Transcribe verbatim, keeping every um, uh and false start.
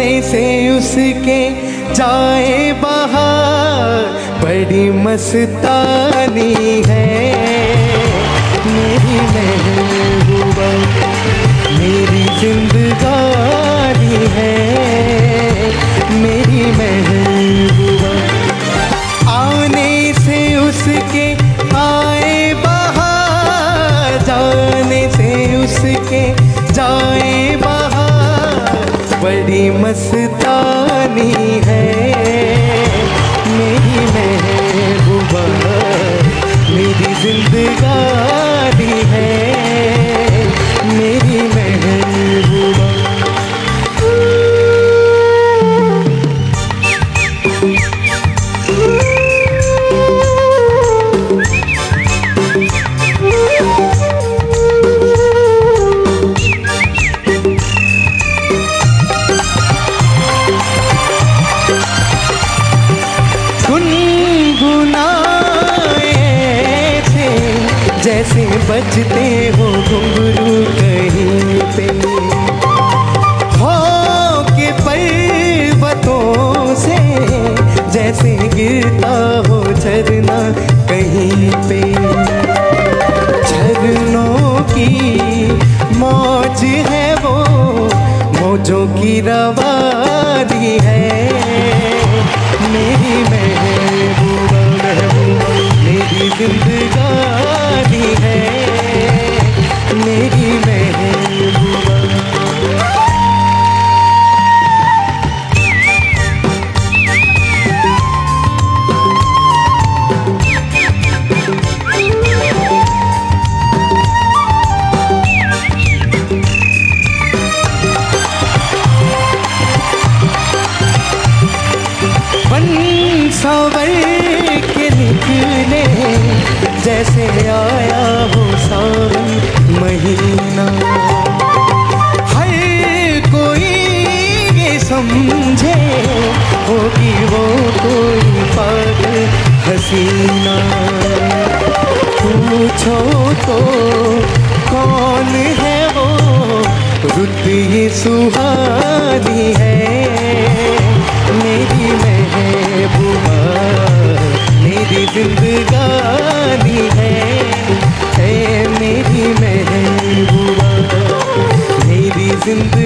जाने से उसके जाए बाहर, बड़ी मस्तानी है मेरी महबूबा, मेरी जिंदगानी है मेरी महबूबा। आने से उसके आए बाहर, जाने से उसके जाए बाहर, बड़ी मस्तानी है मेरी महबूबा, मेरी जिंदगानी है मेरी महबूबा। जैसे बजते हो घुंघरू कहीं पे, हो के पर्वतों से जैसे गिरता हो झरना कहीं पे। झरनों की मौज है वो, मौजों की रवानी है मेरी महबूबा, मेरी जिंदगानी है मेरी महबूबा। बन सवर के निकले जैसे आया हो सावन महीना, हर कोई ये समझे होगी वो कोई पागल हसीना। पूछो तो कौन है वो, रुत ये सुहानी है मेरी महबूबा, मेरी जिंदगानी है ए मेरी महबूबा, मेरी जिंदगानी।